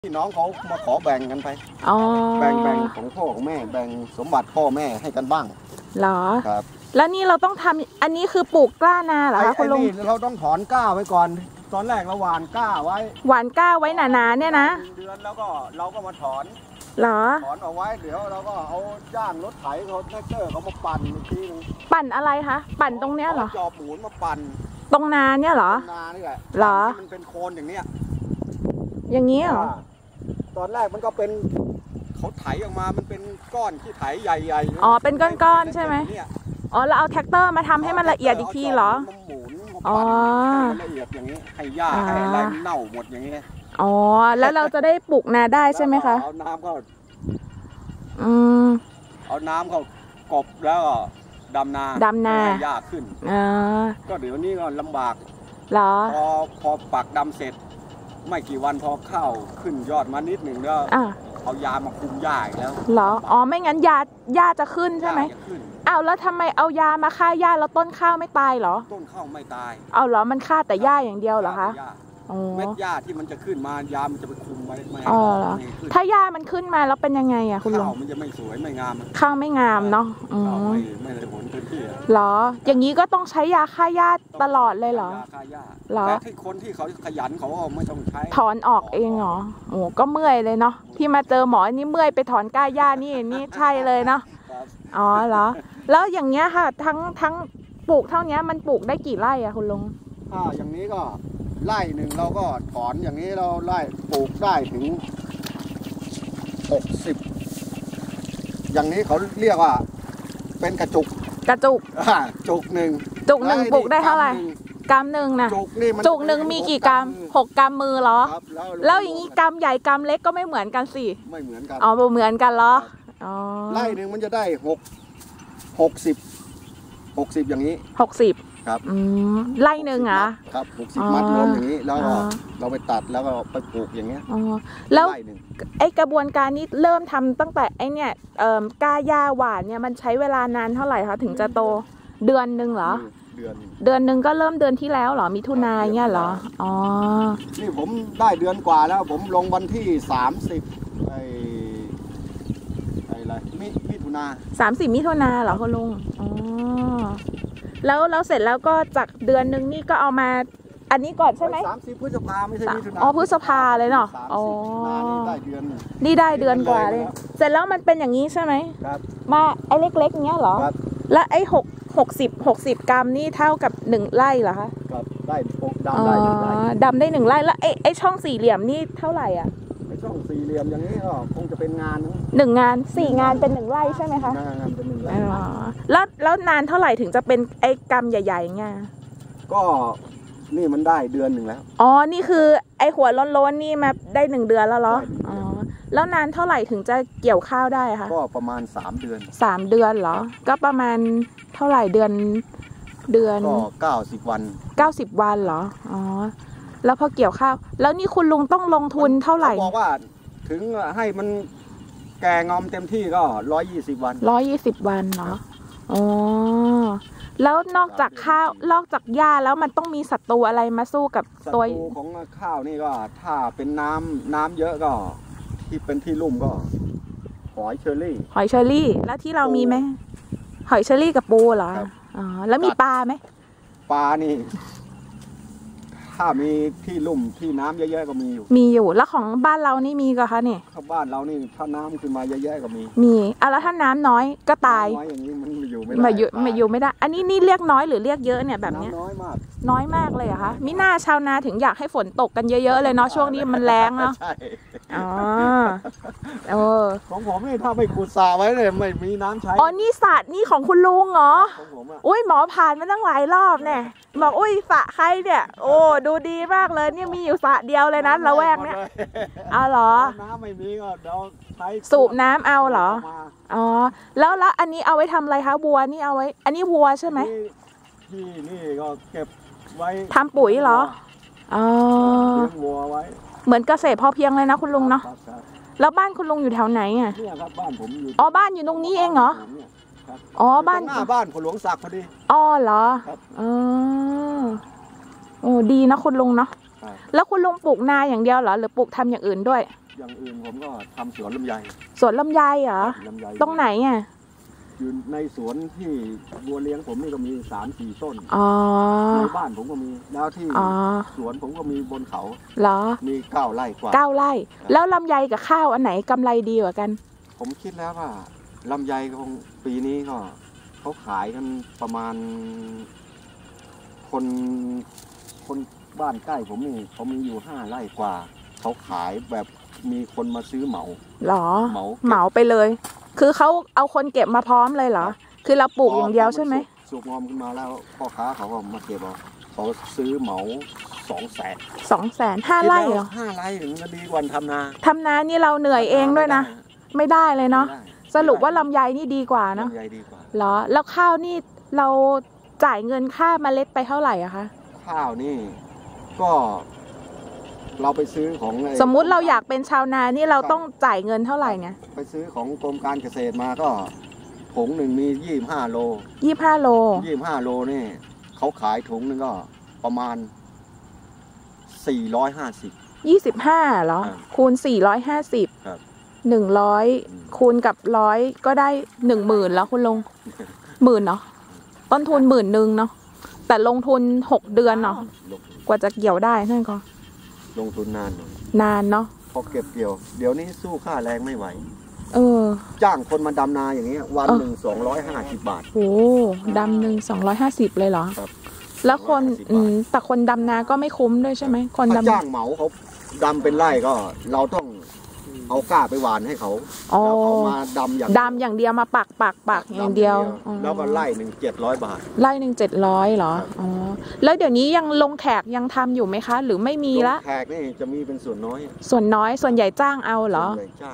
พี่น้องเขามาขอแบ่งกันไปแบ่งของพ่อของแม่แบ่งสมบัติพ่อแม่ให้กันบ้างเหรอครับแล้วนี่เราต้องทำอันนี้คือปลูกกล้านาเหรอคะคุณลุงเราต้องถอนกล้าไว้ก่อนตอนแรกเราหว่านกล้าไว้หว่านกล้าไว้หนาๆเนี่ยนะเดือนแล้วก็เราก็มาถอนเหรอถอนเอาไว้เดี๋ยวเราก็เอาจ้างรถไถเขาแท็กเตอร์เขามาปั่นอีกทีนึงปั่นอะไรคะปั่นตรงเนี้ยเหรอจอบหมุนมาปั่นตรงนาเนี่ยเหรอนานี่แหละเหรอมันเป็นโคนอย่างเนี้ยอย่างนี้เหรอตอนแรกมันก็เป็นเขาไถออกมามันเป็นก้อนที่ไถใหญ่ๆอ๋อเป็นก้อนๆใช่ไหมอ๋อเราเอาแท็กเตอร์มาทำให้มันละเอียดอีกทีเหรออ๋อละเอียดอย่างนี้ให้หญ้าให้อะไรเน่าหมดอย่างนี้อ๋อแล้วเราจะได้ปลูกนาได้ใช่ไหมคะเอาน้ำก็เอาน้ำเขากบแล้วก็ดำนาหญ้าขึ้นก็เดี๋ยวนี้ก็ลำบากเหรอพอปักดำเสร็จไม่กี่วันพอข้าวขึ้นยอดมานิดหนึ่งแล้วเอายามาคุมหญ้าอีกแล้วเหรออ๋อไม่งั้นหญ้าจะขึ้นใช่ไหมอ้าวแล้วทำไมเอายามาฆ่าหญ้าแล้วต้นข้าวไม่ตายเหรอต้นข้าวไม่ตายเอาเหรอมันฆ่าแต่หญ้าอย่างเดียวเหรอคะเม็ดหญ้าที่มันจะขึ้นมายามันจะไปคุมไว้ไม่ให้ถ้าหญ้ามันขึ้นมาแล้วเป็นยังไงอะคุณลุงข้าวมันจะไม่สวยไม่งามข้าวไม่งามเนาะไม่ได้ผลเต็มที่เหรออย่างนี้ก็ต้องใช้ยาฆ่าหญ้าตลอดเลยเหรอฆ่าหญ้าแต่ที่คนที่เขาขยันเขาไม่ต้องใช้ถอนออกเองเหรอโอ้ก็เมื่อยเลยเนาะพี่มาเจอหมอนี่เมื่อยไปถอนก้าหญ้านี่ใช่เลยเนาะอ๋อเหรอแล้วอย่างเงี้ยค่ะทั้งปลูกเท่านี้มันปลูกได้กี่ไร่อะคุณลุงอย่างนี้ก็ไร่หนึ่งเราก็ถอนอย่างนี้เราไร่ปลูกได้ถึง60อย่างนี้เขาเรียกว่าเป็นกระจุกจุกหนึ่งปลูกได้เท่าไหร่กำหนึ่งนะจุกหนึ่งมีกี่กำ6กำมือเหรอแล้วอย่างนี้กำใหญ่กำเล็กก็ไม่เหมือนกันสิไม่เหมือนกันอ๋อเหมือนกันเหรอไร่หนึ่งมันจะได้60อย่างนี้60ครับไร่หนึ่งอ่ะครับ60มัดรวมอย่างนี้แล้วเราไปตัดแล้วก็ไปปลูกอย่างเงี้ยแล้วไอกระบวนการนี้เริ่มทำตั้งแต่ไอเนี่ยก้าหญ้าหวานเนี่ยมันใช้เวลานานเท่าไหร่คะถึงจะโตเดือนหนึ่งเหรอเดือนหนึ่งก็เริ่มเดือนที่แล้วเหรอมิถุนายนเนี่ยเหรออ๋อนี่ผมได้เดือนกว่าแล้วผมลงวันที่30มิถุนา 30มิถุนาเหรอคุณลุงอ๋อแล้วเสร็จแล้วก็จากเดือนหนึ่งนี่ก็เอามาอันนี้ก่อนใช่ไหม 30พฤษภาไม่ใช่มิถุนาพฤษภาเลยเนาะอ๋อนี่ได้เดือนกว่าเลยเสร็จแล้วมันเป็นอย่างนี้ใช่ไหมครับมาไอ้เล็กๆเนี้ยเหรอแล้วไอ้60กรัมนี่เท่ากับ1ไร่เหรอคะครับได้ดำได้1ไร่แล้วไอ้ช่องสี่เหลี่ยมนี่เท่าไหร่อ่ะช่องสี่เหลี่ยมอย่างนี้ก็คงจะเป็นงาน 1งาน4งานเป็น1ไร่ใช่ไหมคะงานเป็น1ไร่แล้วนานเท่าไหร่ถึงจะเป็นไอ้กำใหญ่ๆเงี้ยก็นี่มันได้เดือนหนึ่งแล้วอ๋อนี่คือไอ้หัวโล้นๆนี่มาได้1เดือนแล้วเหรออ๋อแล้วนานเท่าไหร่ถึงจะเกี่ยวข้าวได้คะก็ประมาณ3เดือน 3 เดือนเหรอก็ประมาณเท่าไหร่เดือนก็90 วันเหรออ๋อแล้วพอเกี่ยวข้าวแล้วนี่คุณลุงต้องลงทุนเท่าไหร่บอกว่าถึงให้มันแก่งอมเต็มที่ก็120 วัน 120 วันเนาะอ๋อแล้วนอกจากข้าวนอกจากหญ้าแล้วมันต้องมีศัตรูอะไรมาสู้กับตัวศัตรูของข้าวนี่ก็ถ้าเป็นน้ำเยอะก็ที่เป็นที่ลุ่มก็หอยเชอรี่แล้วที่เรามีไหมหอยเชอรี่กับปูเหรออ๋อแล้วมีปลาไหมปลานี่ถ้ามีที่ลุ่มที่น้ำเยอะๆก็มีอยู่แล้วของบ้านเรานี่มีก็คะเนี่ยบ้านเรานี่ถ้าน้ำขึ้นมาเยอะๆก็มีแล้วถ้าน้ำน้อยก็ตายน้อยอย่างนี้มันอยู่ไม่ได้อันนี้นี่เรียกน้อยหรือเรียกเยอะเนี่ยแบบนี้น้อยมากเลยเหรอคะมิน่าชาวนาถึงอยากให้ฝนตกกันเยอะๆเลยเนาะช่วงนี้มันแรงเนาะใช่ของผมนี่ถ้าไม่ขุดสระไว้เลยไม่มีน้ำใช้นี่สระนี่ของคุณลุงเหรออุ้ยหมอผ่านมาตั้งหลายรอบเนี่ยบอกอุ้ยสระใครเนี่ยโอ้ดูดีมากเลยเนี่ยมีอยู่สระเดียวเลยนะละแวกเนี่ยเอาเหรอน้ำไม่มีก็เดี๋ยวใช้สูบน้ำเอาเหรออ๋อแล้วอันนี้เอาไว้ทำอะไรคะวัวนี่เอาไว้อันนี้วัวใช่ไหมที่นี่ก็เก็บไว้ทำปุ๋ยเหรออ๋อเลี้ยงวัวไว้เหมือนเกษตรพอเพียงเลยนะคุณลุงเนาะแล้วบ้านคุณลุงอยู่แถวไหนอ่ะเนี่ยครับบ้านผมอยู่บ้านอยู่ตรงนี้เองเหรอบ้านหน้าบ้านคุณหลวงศักดิ์พอดีเหรอโอ้ดีนะคุณลุงเนาะแล้วคุณลุงปลูกนาอย่างเดียวเหรอหรือปลูกทำอย่างอื่นด้วยอย่างอื่นผมก็ทำสวนลำไยสวนลำไยเหรอลำไยตรงไหนอ่ะอยู่ในสวนที่บัวเลี้ยงผมนี่ก็มี3-4 ต้นอ๋อในบ้านผมก็มีแล้วที่อ๋อสวนผมก็มีบนเขาเหรอมี9 ไร่กว่า 9 ไร่ แล้วลำไยกับข้าวอันไหนกำไรดีกว่ากันผมคิดแล้วว่าลำไยคงปีนี้ก็เขาขายกันประมาณคนบ้านใกล้ผมนี่เขามีอยู่5 ไร่กว่าเขาขายแบบมีคนมาซื้อเหมาเหรอเหมาไปเลย คือเขาเอาคนเก็บมาพร้อมเลยเหรอ คือเราปลูกอย่างเดียวใช่ไหมสุกงอมขึ้นมาแล้วพ่อค้าเขาก็มาเก็บเอาเขาซื้อเหมา200,000 200,000 5 ไร่เหรอ 5 ไร่ถึงจะดีกว่าทำนาทำนานี่เราเหนื่อยเองด้วยนะ ไม่ได้เลยเนาะ สรุปว่าลำไยนี่ดีกว่าเนาะลำไยดีกว่าเหรอ แล้วข้าวนี่เราจ่ายเงินค่าเมล็ดไปเท่าไหร่อะคะข้าวนี่ก็เราไปซื้อของสมมุติเราอยากเป็นชาวนานี่เราต้องจ่ายเงินเท่าไหร่เนี่ยไปซื้อของกรมการเกษตรมาก็ถุงหนึ่งมี25 โล 25 โล 25 โลนี่เขาขายถุงหนึงก็ประมาณ450 25เหรอ คูณ 450 ครับ 100 คูณกับ100ก็ได้ 10,000แล้วคุณลุง10,000เนาะต้นทุน10,000เนาะแต่ลงทุน6 เดือนเนาะกว่าจะเกี่ยวได้นั่นก็ลงทุนนานหน่อยนานเนาะพอเก็บเกี่ยวเดี๋ยวนี้สู้ค่าแรงไม่ไหว จ้างคนมาดำนาอย่างนี้วันหนึ่ง250 บาทโอ้ดำหนึ่ง250เลยเหรอครับแล้วคนแต่คนดำนาก็ไม่คุ้มด้วยใช่ไหมคนดำจ้างเหมาเขาดำเป็นไร่ก็เราต้องเอาก้าไปหวานให้เขาแล้วเขามาดำอย่างเดียวมาปักอย่างเดียวแล้วก็ไร่หนึ่ง700 บาทไร่หนึ่ง700เหรออ๋อแล้วเดี๋ยวนี้ยังลงแขกยังทำอยู่ไหมคะ หรือไม่มีละแขกนี่จะมีเป็นส่วนน้อยส่วนใหญ่จ้างเอาเหรอส่วนใหญ่จ้าง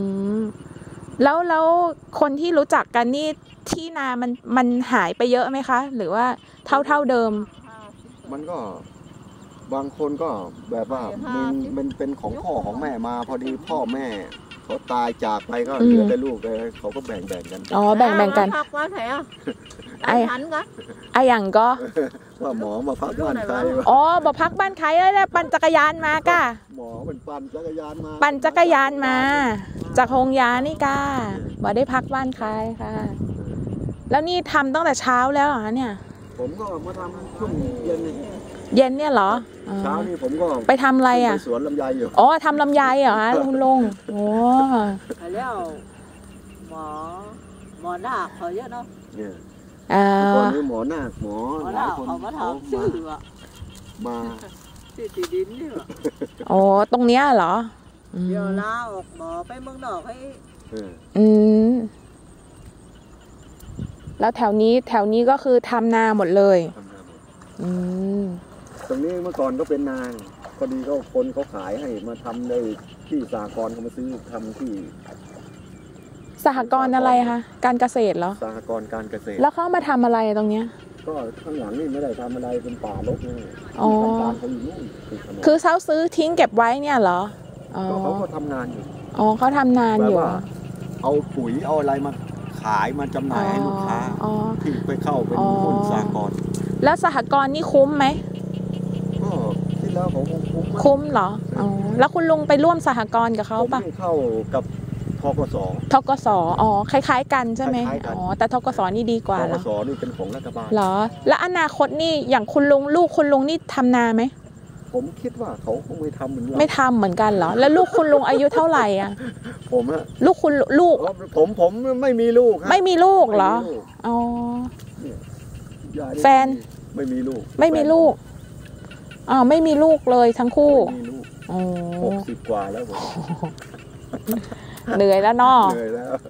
แล้วคนที่รู้จักกันนี่ที่นามันหายไปเยอะไหมคะ หรือว่าเท่าเดิมมันก็บางคนก็แบบว่ามันเป็นของพ่อของแม่มาพอดีพ่อแม่เขาตายจากไปก็เหลือแต่ลูกเลยเขาก็แบ่งกันอ๋อแบ่งกันไอ้อย่างก็ว่าหมอมาพักบ้านใครอ๋อบอกพักบ้านใครแล้วปั่นจักรยานมาก้าหมอเป็นปั่นจักรยานมาจากโฮงยานี่ก้าบอกได้พักบ้านใครค่ะ แล้วนี่ทำตั้งแต่เช้าแล้วเหรอเนี่ยผมก็มาทำช่วงเย็นเนี่ยเหรอเช้านี่ผมก็ไปทำอะไรอ่ะสวนลำไยอยู่อ๋อทำลำไยเหรอคะคุณลุงโอ้แล้วหมอหน้าเขาเยอะเนาะตอนนี้หมอหน้าหมอหลายคนเขามาทำชื่อมาชื่อที่ดินนี่หรอโอ้ตรงเนี้ยเหรอเดี๋ยวลาออกหมอไปเมืองนอกให้แล้วแถวนี้ก็คือทำนาหมดเลยตรงนี้เมื่อก่อนก็เป็นนาพอดีก็คนเขาขายให้มาทำในที่สหกรณ์เขามาซื้อทำที่สหกรณ์อะไรคะการเกษตรเหรอสหกรณ์การเกษตรแล้วเขามาทำอะไรตรงเนี้ยก็ข้างหลังนี่ไม่ได้ทำอะไรเป็นป่ารกนี่คือเขาซื้อทิ้งเก็บไว้เนี่ยเหรอเขาก็ทำงานอยู่เขาทำงานอยู่เอาปุ๋ยเอาอะไรมาขายมาจำหน่ายให้ลูกค้าที่ไปเข้าเป็นหุ้นสหกรณ์แล้วสหกรณ์นี่คุ้มไหมก็ที่แล้วเขาคุ้มเหรอแล้วคุณลุงไปร่วมสหกรณ์กับเขาปะเข้ากับทกสคล้ายๆกันใช่ไหมแต่ทกสนี่ดีกว่าเหรอทกสนี่เป็นของรัฐบาลเหรอแล้วอนาคตนี่อย่างคุณลุงลูกคุณลุงนี่ทำนาไหมผมคิดว่าเขาคงไม่ทำเหมือนเราไม่ทำเหมือนกันเหรอแล้วลูกคุณลุงอายุเท่าไหร่อ่ะผมอะลูกผมไม่มีลูกไม่มีลูกเหรออ๋อแฟนไม่มีลูกไม่มีลูกเลยทั้งคู่ 60 กว่าแล้วผมเหนื่อยแล้วเนาะเหนื่อยแล้ว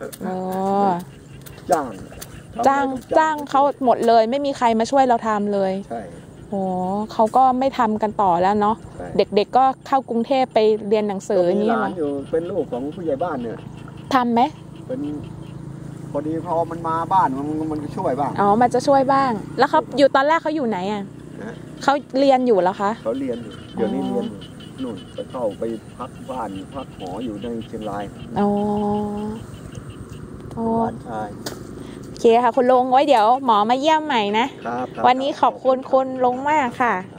จ้างเขาหมดเลยไม่มีใครมาช่วยเราทำเลยใช่โอ้เขาก็ไม่ทำกันต่อแล้วเนาะเด็กๆก็เข้ากรุงเทพไปเรียนหนังสือนี่หรอเป็นลูกของผู้ใหญ่บ้านเนี่ยทำไหมเป็นพอดีพอมันมาบ้านมันช่วยบ้างมันจะช่วยบ้างแล้วเขาอยู่ตอนแรกเขาอยู่ไหนอ่ะเขาเรียนอยู่แล้วคะเขาเรียนอยู่เดี๋ยวนี้เรียนนู่นไปเข้าไปพักบ้านพักหออยู่ในเชียงรายชายโอเคค่ะคุณลุงไว้เดี๋ยวหมอมาเยี่ยมใหม่นะวันนี้ขอบคุณคุณลุงมากค่ะ